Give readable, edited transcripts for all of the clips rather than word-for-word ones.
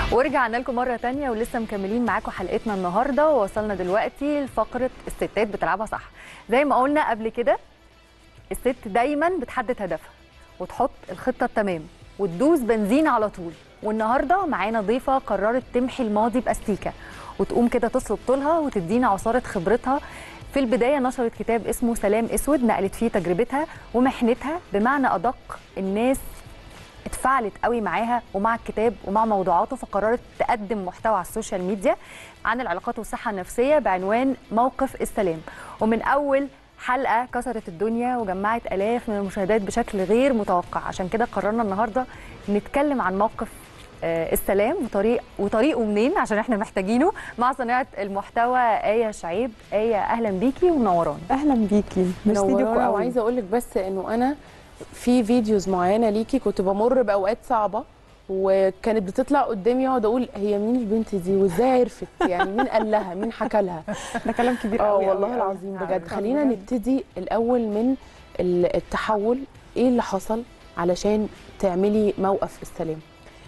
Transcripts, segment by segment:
ورجعنا لكم مرة تانية ولسه مكملين معاكم حلقتنا النهاردة، ووصلنا دلوقتي لفقرة الستات بتلعبها صح. زي ما قلنا قبل كده، الست دايما بتحدد هدفها وتحط الخطة التمام وتدوس بنزين على طول. والنهاردة معانا ضيفة قررت تمحي الماضي بأستيكة وتقوم كده تصلب طولها وتدينا عصارة خبرتها. في البداية نشرت كتاب اسمه سلام اسود، نقلت فيه تجربتها ومحنتها بمعنى أدق. الناس اتفاعلت قوي معاها ومع الكتاب ومع موضوعاته، فقررت تقدم محتوى على السوشيال ميديا عن العلاقات والصحة النفسية بعنوان موقف السلام. ومن أول حلقة كسرت الدنيا وجمعت آلاف من المشاهدات بشكل غير متوقع. عشان كده قررنا النهاردة نتكلم عن موقف السلام وطريقه منين، عشان احنا محتاجينه، مع صانعة المحتوى آية شعيب. آية أهلا بيكي ومنورانا. أهلا بيكي، منورانا. وعايزة أقول لك بس إنه أنا في فيديوز معينه ليكي كنت بمر باوقات صعبه، وكانت بتطلع قدامي اقعد اقول هي مين البنت دي وازاي عرفت، يعني مين قال لها، مين حكى لها. ده كلام كبير قوي والله العظيم بجد. خلينا نبتدي الاول من التحول. ايه اللي حصل علشان تعملي موقف السلام؟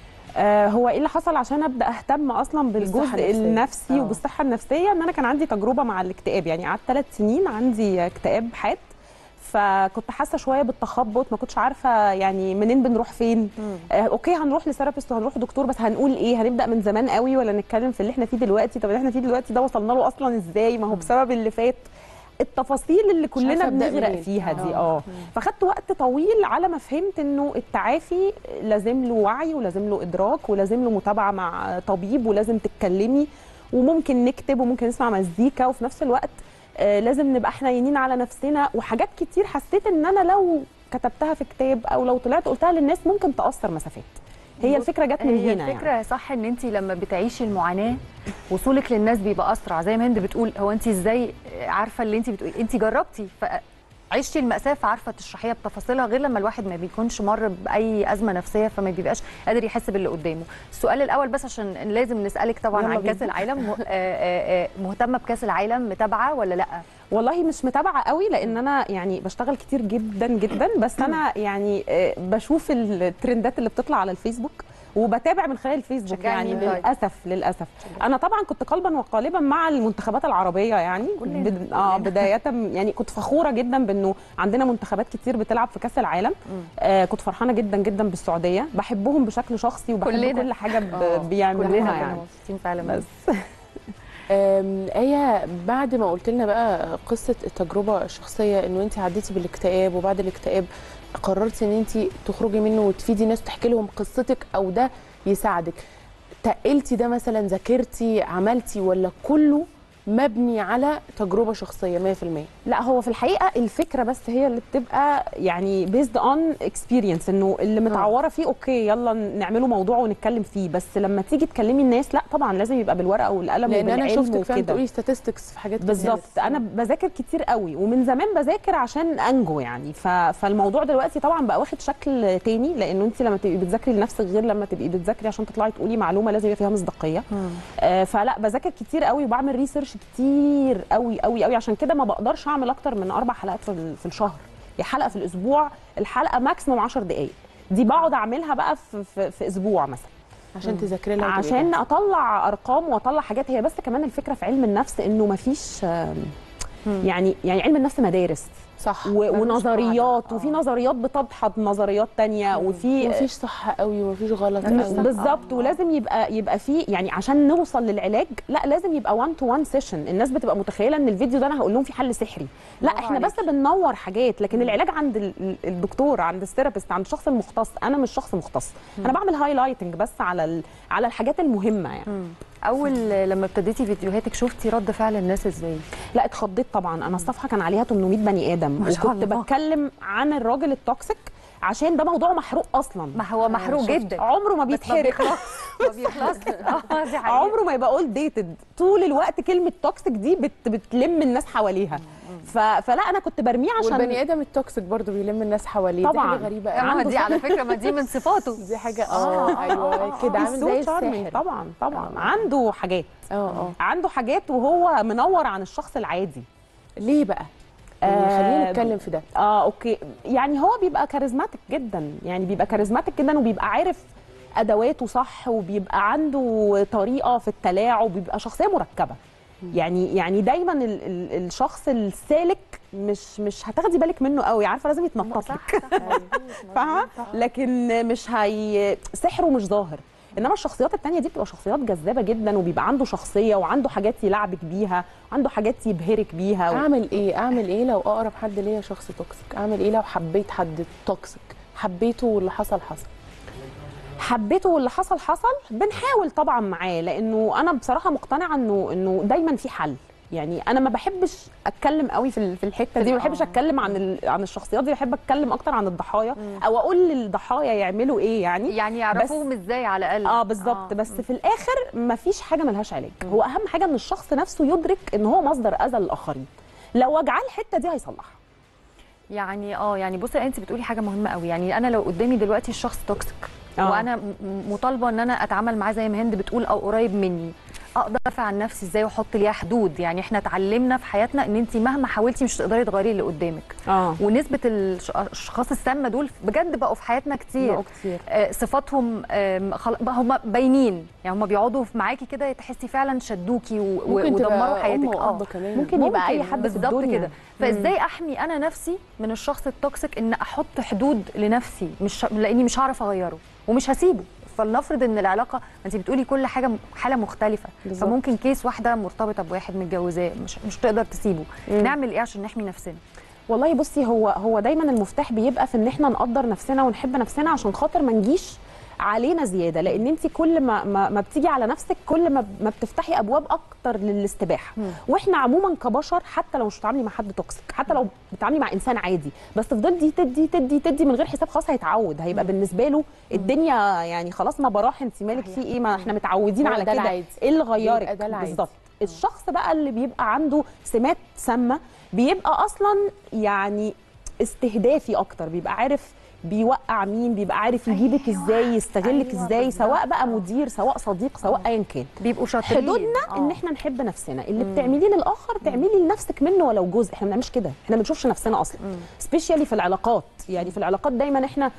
هو ايه اللي حصل عشان ابدا اهتم اصلا بالجزء النفسي وبالصحه النفسيه؟ ان انا كان عندي تجربه مع الاكتئاب، يعني قعدت 3 سنين عندي اكتئاب حاد، فكنت حاسه شويه بالتخبط، ما كنتش عارفه يعني منين بنروح فين. اوكي هنروح لثيرابيست وهنروح دكتور، بس هنقول ايه؟ هنبدا من زمان قوي ولا نتكلم في اللي احنا فيه دلوقتي؟ طب اللي احنا فيه دلوقتي ده وصلنا له اصلا ازاي؟ ما هو بسبب اللي فات، التفاصيل اللي كلنا بنغرق فيها دي. فخدت وقت طويل على ما فهمت انه التعافي لازم له وعي ولازم له ادراك ولازم له متابعه مع طبيب، ولازم تتكلمي وممكن نكتب وممكن نسمع مزيكا، وفي نفس الوقت لازم نبقى حنينين على نفسنا. وحاجات كتير حسيت ان انا لو كتبتها في كتاب او لو طلعت قلتها للناس ممكن تاثر مسافات. هي الفكره جت من هنا. هي الفكره يعني صح ان انت لما بتعيشي المعاناه وصولك للناس بيبقى اسرع. زي ما هند بتقول، هو انت ازاي عارفه اللي انت بتقولي؟ انت جربتي عشتي المأساة، فعارفه تشرحيها بتفاصيلها، غير لما الواحد ما بيكونش مر بأي أزمة نفسية فما بيبقاش قادر يحس باللي قدامه. السؤال الأول بس عشان لازم نسألك طبعا عن كأس العالم. مهتمة بكأس العالم؟ متابعة ولا لأ؟ والله مش متابعه قوي، لان انا يعني بشتغل كتير جدا جدا، بس انا يعني بشوف الترندات اللي بتطلع على الفيسبوك وبتابع من خلال الفيسبوك. يعني للاسف انا طبعا كنت قلبا وقالبا مع المنتخبات العربيه، يعني بدايه يعني كنت فخوره جدا بانه عندنا منتخبات كتير بتلعب في كاس العالم. كنت فرحانه جدا جدا بالسعوديه، بحبهم بشكل شخصي وبحب كل حاجه بيعملوها يعني فعلا. بس آية، بعد ما قلت لنا بقى قصة التجربة الشخصية انه انت عديتي بالاكتئاب، وبعد الاكتئاب قررتي ان انت تخرجي منه وتفيدي ناس تحكي لهم قصتك او ده يساعدك، تقلتي ده مثلا؟ ذاكرتي؟ عملتي؟ ولا كله مبني على تجربه شخصيه 100%؟ لا، هو في الحقيقه الفكره بس هي اللي بتبقى يعني بيزد اون اكسبيرينس، انه اللي متعوره فيه اوكي يلا نعمله موضوع ونتكلم فيه، بس لما تيجي تكلمي الناس لا طبعا لازم يبقى بالورقه والقلم لان وبالعلم. انا شفتك فعلا بتقولي statistics في حاجات كتير. بالظبط، انا بذاكر كتير قوي ومن زمان بذاكر عشان انجو يعني. فالموضوع دلوقتي طبعا بقى واخد شكل تاني، لانه انت لما تبقي بتذاكري لنفسك غير لما تبقي بتذاكري عشان تطلعي تقولي معلومه لازم يبقى فيها مصداقيه. فلا بذاكر كتير قوي وبعمل ريسيرش كتير قوي قوي قوي، عشان كده ما بقدرش اعمل اكتر من 4 حلقات في الشهر، هي حلقه في الاسبوع. الحلقه ماكسيموم 10 دقائق، دي بقعد اعملها بقى في اسبوع مثلا عشان تذاكري لها، عشان اطلع ارقام واطلع حاجات. هي بس كمان الفكره في علم النفس انه ما فيش يعني علم النفس مدارس صح ونظريات، وفي نظريات بتدحض نظريات تانية، وفي مفيش صح قوي ومفيش غلط قوي. بالظبط. ولازم يبقى في يعني عشان نوصل للعلاج لا لازم يبقى 1 تو 1 سيشن. الناس بتبقى متخيله ان الفيديو ده انا هقول لهم فيه حل سحري، لا احنا بس بننور حاجات، لكن العلاج عند الدكتور، عند الثيرابيست، عند الشخص المختص. انا مش شخص مختص، انا بعمل هايلايتنج بس على الحاجات المهمه يعني. اول لما ابتديتي فيديوهاتك شفتي رد فعل الناس ازاي؟ لا اتخضيت طبعا. انا الصفحه كان عليها 800 بني ادم، وكنت بتكلم عن الراجل التوكسيك عشان ده موضوع محروق اصلا. ما هو محروق جدا، عمره ما بيتحرق، ما بيخلص عمره ما يبقى اول ديتد. طول الوقت كلمه توكسيك دي بتلم الناس حواليها. فلا انا كنت برميه عشان والبني ادم التوكسيك برضه بيلم الناس حواليه. طبعا دي حاجه غريبه قوي. دي على فكره ما دي من صفاته، دي حاجه ايوه كده عامل زي الساحر. طبعا عنده حاجات عنده حاجات وهو منور عن الشخص العادي. ليه بقى؟ خلينا نتكلم في ده. اوكي، يعني هو بيبقى كاريزماتيك جدا، يعني بيبقى كاريزماتيك جدا وبيبقى عارف ادواته صح وبيبقى عنده طريقه في التلاعب، بيبقى شخصيه مركبه. يعني دايما الشخص السالك مش هتاخدي بالك منه قوي، عارفه لازم يتنطط لك فاهمه، لكن مش هي سحره مش ظاهر. انما الشخصيات التانية دي بتبقى شخصيات جذابه جدا، وبيبقى عنده شخصيه وعنده حاجات يلعبك بيها، عنده حاجات يبهرك بيها اعمل ايه لو اقرب حد ليا شخص توكسيك؟ اعمل ايه لو حبيت حد توكسيك، حبيته واللي حصل حبيته واللي حصل بنحاول طبعا معاه، لانه انا بصراحه مقتنعه انه دايما في حل. يعني انا ما بحبش اتكلم قوي في الحته دي، ما بحبش اتكلم عن الشخصيات دي، بحب اتكلم اكتر عن الضحايا او اقول للضحايا يعملوا ايه، يعني يعرفوهم ازاي على الاقل. بالظبط. بس في الاخر ما فيش حاجه ملهاش علاج. هو اهم حاجه ان الشخص نفسه يدرك ان هو مصدر اذى للاخرين، لو وجعاه الحته دي هيصلحها. يعني بصي انت بتقولي حاجه مهمه قوي. يعني انا لو قدامي دلوقتي الشخص توكسيك وانا مطالبه ان انا اتعامل معاه زي ما هند بتقول او قريب مني، اقدر ادافع عن نفسي ازاي واحط ليها حدود؟ يعني احنا اتعلمنا في حياتنا ان انت مهما حاولتي مش تقدري تغيري اللي قدامك. ونسبه الاشخاص السامه دول بجد بقوا في حياتنا كتير. صفاتهم هم باينين، يعني هم بيقعدوا معاكي كده تحسي فعلا شدوكي ودمروا حياتك. ممكن يبقى اي حد بالظبط كده. فازاي احمي انا نفسي من الشخص التوكسيك؟ ان احط حدود لنفسي، لاني مش هعرف اغيره ومش هسيبه. فلنفرض ان العلاقه، انت بتقولي كل حاجه حاله مختلفه بالزبط. فممكن كيس واحده مرتبطه بواحد متجوزاه مش تقدر تسيبه. نعمل ايه عشان نحمي نفسنا؟ والله بصي، هو دايما المفتاح بيبقى في ان احنا نقدر نفسنا ونحب نفسنا، عشان خاطر ما نجيش علينا زياده. لان انت كل ما بتيجي على نفسك كل ما بتفتحي ابواب اكتر للاستباحه. واحنا عموما كبشر، حتى لو مش بتتعاملي مع حد توكسيك، حتى لو بتتعاملي مع انسان عادي، بس تفضلي تدي تدي تدي من غير حساب، خلاص هيتعود، هيبقى بالنسبه له الدنيا يعني خلاص ما براح انت مالك في ايه، ما احنا متعودين على كده، ايه اللي غيرك؟ بالظبط. الشخص بقى اللي بيبقى عنده سمات سامه بيبقى اصلا يعني استهدافي اكتر، بيبقى عارف بيوقع مين، بيبقى عارف يجيبك ازاي، يستغلك ازاي، سواء بقى مدير سواء صديق سواء ايا كان. بيبقوا شاطرين. حدودنا ان احنا نحب نفسنا، اللي بتعمليه للاخر تعملي لنفسك منه ولو جزء. احنا ما بنعملش كده، احنا ما بنشوفش نفسنا اصلا، سبيشالي في العلاقات. يعني في العلاقات دايما احنا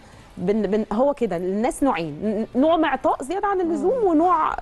هو كده الناس نوعين، نوع معطاء زياده عن اللزوم، ونوع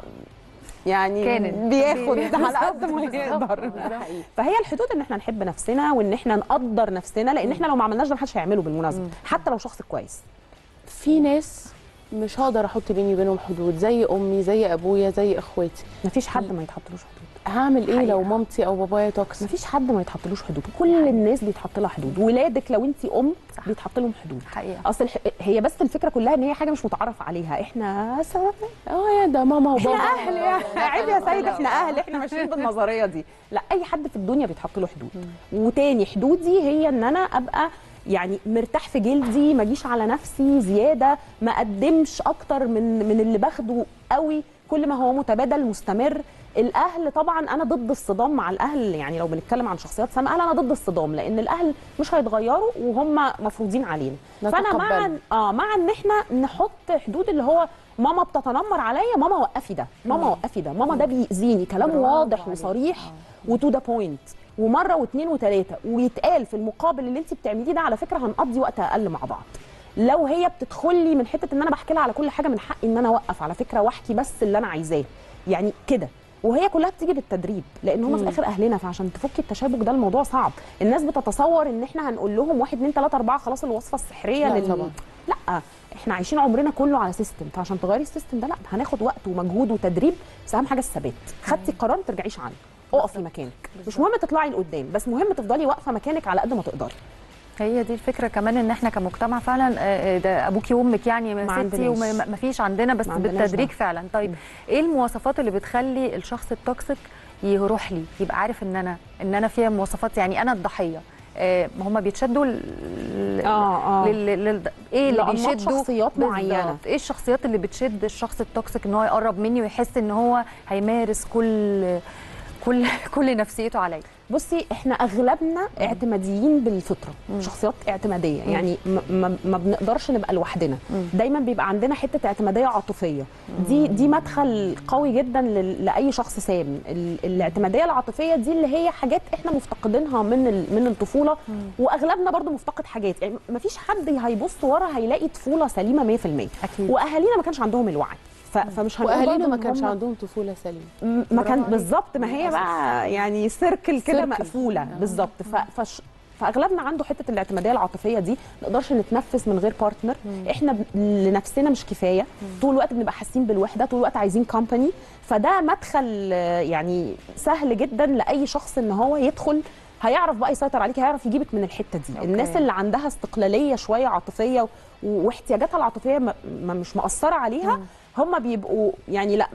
يعني بياخد على قد ما يقدر. فهي الحدود ان احنا نحب نفسنا وان احنا نقدر نفسنا، لان احنا لو ما عملناش ده محدش هيعمله بالمناسبه، حتى لو شخص كويس. في ناس مش هقدر احط بيني وبينهم حدود، زي امي زي ابويا زي اخواتي. مفيش حد ما يتحطلوش حدود. هعمل ايه لو مامتي او بابايا توكسيك؟ مفيش حد ما يتحطلوش حدود، كل الناس بيتحط لها حدود. ولادك لو انت بيتحط لهم حدود حقيقة. اصل هي بس الفكره كلها ان هي حاجه مش متعرف عليها. احنا يا ده ماما وبابا، احنا اهل يعني عيب يا سيد، احنا اهل، احنا ماشيين بالنظريه دي. لا، اي حد في الدنيا بيتحط له حدود. وتاني حدودي هي ان انا ابقى يعني مرتاح في جلدي، ما اجيش على نفسي زياده، ما اقدمش اكتر من اللي باخده قوي، كل ما هو متبادل مستمر. الاهل طبعا انا ضد الصدام مع الاهل، يعني لو بنتكلم عن شخصيات سامه انا ضد الصدام، لان الاهل مش هيتغيروا وهم مفروضين علينا. فانا مع ان احنا نحط حدود، اللي هو ماما بتتنمر عليا، ماما وقفي ده، ماما وقفي ده، ماما ده بيأذيني، كلام واضح وصريح وتو ذا بوينت، ومره واثنين وثلاثه، ويتقال في المقابل اللي انت بتعمليه ده على فكره هنقضي وقت اقل مع بعض. لو هي بتدخل لي من حته ان انا بحكي لها على كل حاجه، من حقي ان انا اوقف على فكره واحكي بس اللي انا عايزاه، يعني كده. وهي كلها بتيجي بالتدريب، لان هم في الاخر اهلنا، فعشان تفكي التشابك ده الموضوع صعب. الناس بتتصور ان احنا هنقول لهم 1 2 3 4 خلاص الوصفه السحريه لا، احنا عايشين عمرنا كله على سيستم، فعشان تغيري السيستم ده لا، هناخد وقت ومجهود وتدريب. بس اهم حاجه الثبات، خدتي قرار ما ترجعيش عنه، اقفي مكانك، مش مهم تطلعي لقدام، بس مهم تفضلي واقفه مكانك على قد ما تقدري. هي دي الفكره كمان، ان احنا كمجتمع فعلا ده ابوكي وامك يعني ستي وما فيش عندنا، بس بالتدريج فعلا. طيب ايه المواصفات اللي بتخلي الشخص التوكسيك يروح لي، يبقى عارف ان انا فيها مواصفات، يعني انا الضحيه؟ هم بيتشدوا ايه اللي بيشدوا شخصيات معينه؟ ايه الشخصيات اللي بتشد الشخص التوكسيك ان هو يقرب مني ويحس ان هو هيمارس كل نفسيته عليا؟ بصي احنا اغلبنا اعتماديين بالفطره، شخصيات اعتماديه، يعني ما بنقدرش نبقى لوحدنا، دايما بيبقى عندنا حته اعتماديه عاطفيه. دي مدخل قوي جدا لاي شخص سام. الاعتماديه العاطفيه دي اللي هي حاجات احنا مفتقدينها من الطفوله، واغلبنا برضو مفتقد حاجات، يعني ما فيش حد هيبص ورا هيلاقي طفوله سليمه 100%. اكيد. واهالينا ما كانش عندهم الوعي، فمش هنقول واهالينا ما كانش عندهم طفوله سليمه. ما كان بالظبط، ما هي بقى يعني سيركل كده مقفوله بالظبط. فاغلبنا عنده حته الاعتماديه العاطفيه دي، ما نقدرش نتنفس من غير بارتنر، احنا لنفسنا مش كفايه، طول الوقت بنبقى حاسين بالوحده، طول الوقت عايزين كومباني. فده مدخل يعني سهل جدا لاي شخص ان هو يدخل، هيعرف بقى يسيطر عليك، هيعرف يجيبك من الحته دي. أوكي. الناس اللي عندها استقلاليه شويه عاطفيه واحتياجاتها العاطفيه مش مأثره عليها، هم بيبقوا يعني لا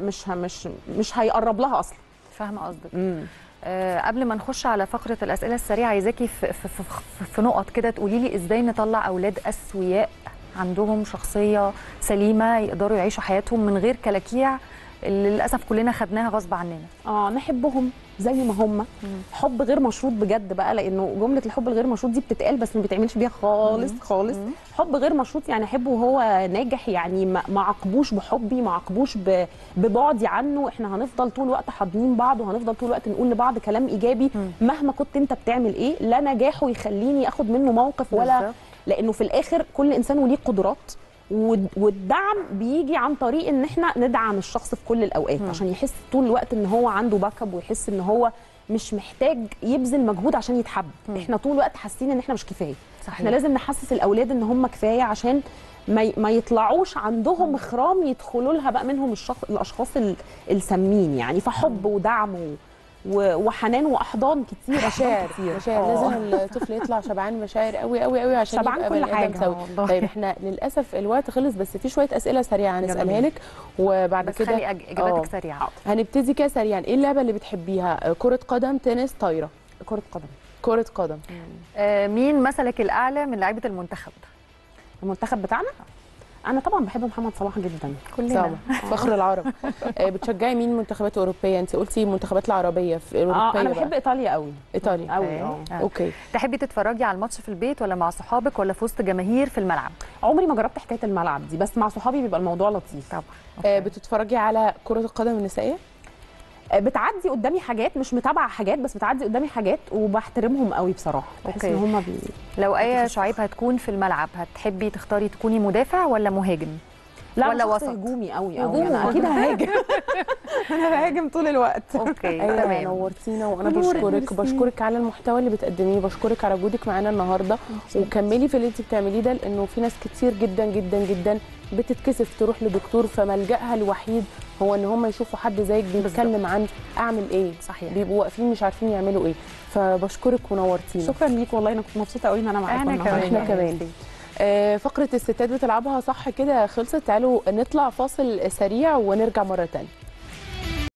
مش هيقرب لها اصلا. فاهمه قصدك. قبل ما نخش على فقره الاسئله السريعه، عايزاكي في نقط كده تقولي لي ازاي نطلع اولاد اسوياء عندهم شخصيه سليمه يقدروا يعيشوا حياتهم من غير كلاكيع اللي للاسف كلنا خدناها غصب عننا. نحبهم زي ما هم، حب غير مشروط بجد بقى، لانه جمله الحب الغير مشروط دي بتتقال بس ما بيتعملش بيها خالص خالص. حب غير مشروط يعني احبه وهو ناجح، يعني ما عاقبوش بحبي، ما عاقبوش ببعدي عنه، احنا هنفضل طول الوقت حاضنين بعض، وهنفضل طول الوقت نقول لبعض كلام ايجابي مهما كنت انت بتعمل ايه. لا نجاحه يخليني اخد منه موقف ولا، لانه في الاخر كل انسان وليه قدرات، والدعم بيجي عن طريق ان احنا ندعم الشخص في كل الاوقات عشان يحس طول الوقت ان هو عنده باك اب، ويحس ان هو مش محتاج يبذل مجهود عشان يتحب. احنا طول الوقت حاسين ان احنا مش كفايه. احنا لازم نحسس الاولاد ان هم كفايه عشان ما يطلعوش عندهم خرام يدخلوا لها بقى منهم الاشخاص السامين يعني. فحب ودعم وحنان واحضان كتير، مشاعر لازم الطفل يطلع شبعان مشاعر قوي قوي قوي عشان يبقى كل حاجه سوي. طيب احنا للاسف الوقت خلص، بس في شويه اسئله سريعه هنسالها لك، وبعد كده خلي اجاباتك سريعه. هنبتدي كده سريعا. ايه اللعبه اللي بتحبيها؟ كره قدم، تنس، طايره؟ كره قدم. مين مثلك الاعلى من لعيبه المنتخب بتاعنا؟ انا طبعا بحب محمد صلاح جدا، كلنا فخر العرب. بتشجعي مين منتخبات اوروبيه؟ انت قلتي المنتخبات العربيه في اوروبيه. انا بحب ايطاليا قوي. ايطاليا قوي. اوكي. تحبي تتفرجي على الماتش في البيت ولا مع صحابك ولا في وسط جماهير في الملعب؟ عمري ما جربت حكايه الملعب دي، بس مع صحابي بيبقى الموضوع لطيف طبعا. بتتفرجي على كره القدم النسائيه؟ بتعدي قدامي حاجات، مش متابعه حاجات، بس بتعدي قدامي حاجات وبحترمهم قوي بصراحه. بحس ان هم لو آية شعيب هتكون في الملعب، هتحبي تختاري تكوني مدافع ولا مهاجم؟ لا ولا وسط؟ هجومي قوي انا اكيد ههاجم. انا بهاجم طول الوقت. اوكي تمام. نورتينا، وانا بشكرك على المحتوى اللي بتقدميه، بشكرك على وجودك معانا النهارده، وكملي في اللي انت بتعمليه ده، لانه في ناس كتير جدا جدا جدا بتتكسف تروح لدكتور، فملجأها الوحيد هو ان هم يشوفوا حد زيك بيتكلم عن اعمل ايه. صحيح. بيبقوا واقفين مش عارفين يعملوا ايه. فبشكرك ونورتينا. شكرا ليك والله، انا كنت مبسوطه قوي ان انا معاكم النهارده. احنا كمان. فقره الستات بتلعبها صح كده خلصت. تعالوا نطلع فاصل سريع ونرجع مره ثانيه.